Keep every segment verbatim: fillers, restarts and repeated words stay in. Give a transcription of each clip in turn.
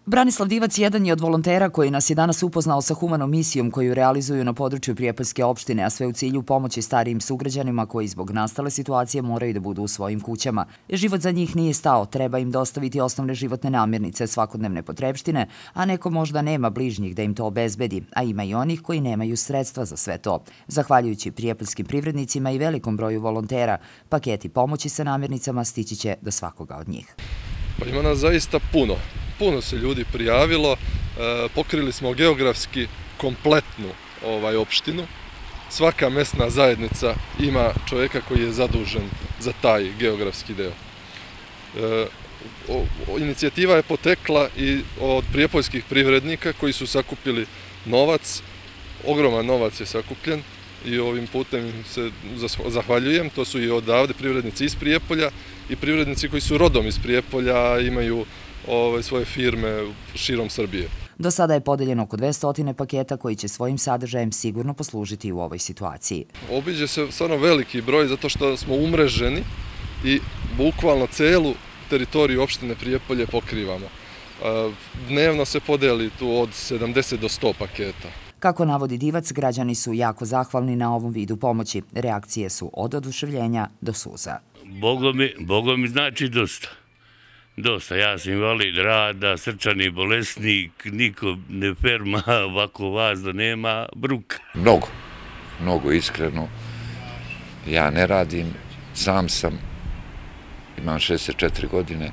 Branislav Divac jedan je od volontera koji nas je danas upoznao sa humanom misijom koju realizuju na području Prijepoljske opštine, a sve u cilju pomoći starijim sugrađanima koji zbog nastale situacije moraju da budu u svojim kućama. Život za njih nije stao, treba im dostaviti osnovne životne namirnice, svakodnevne potrebštine, a neko možda nema bližnjih da im to obezbedi, a ima i onih koji nemaju sredstva za sve to. Zahvaljujući prijepoljskim privrednicima i velikom broju volontera, paketi pomoći sa namirnicama stići će do svakoga od njih. Pa ima nas zaista puno. Puno se ljudi prijavilo, pokrili smo geografski kompletnu ovaj opštinu. Svaka mesna zajednica ima čovjeka koji je zadužen za taj geografski deo. Inicijativa je potekla i od prijepoljskih privrednika koji su sakupili novac. Ogroman novac je sakupljen i ovim putem se zahvaljujem. To su i odavde privrednici iz Prijepolja i privrednici koji su rodom iz Prijepolja, imaju svoje firme širom Srbije. Do sada je podeljeno oko dvesta paketa koji će svojim sadržajem sigurno poslužiti u ovoj situaciji. Obiđe se stvarno veliki broj zato što smo umreženi i bukvalno celu teritoriju opštine Prijepolje pokrivamo. Dnevno se podeli tu od sedamdeset do sto paketa. Kako navodi Divac, građani su jako zahvalni na ovom vidu pomoći. Reakcije su od oduševljenja do suza. Bogo mi znači dosta. Dosta, ja sam invalid rada, srčani bolesnik, niko ne ferma, ovako vas da nema bruka. Mnogo, mnogo iskreno. Ja ne radim, sam sam, imam šezdeset četiri godine,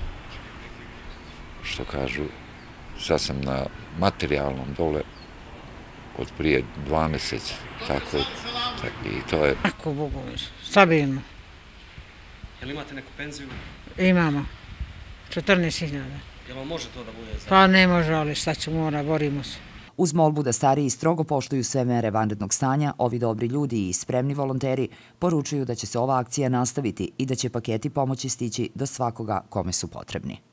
što kažu, sad sam na materijalnom dole od prije dva mjeseca, tako i to je. Tako, Bogu, stabilno. Je li imate neku penziju? Imamo. četrnaest hiljada. Jel vam može to da bude? Pa ne može, ali šta ću, mora, borimo se. Uz molbu da stariji strogo poštuju sve mere vanrednog stanja, ovi dobri ljudi i spremni volonteri poručuju da će se ova akcija nastaviti i da će paketi pomoći stići do svakoga kome su potrebni.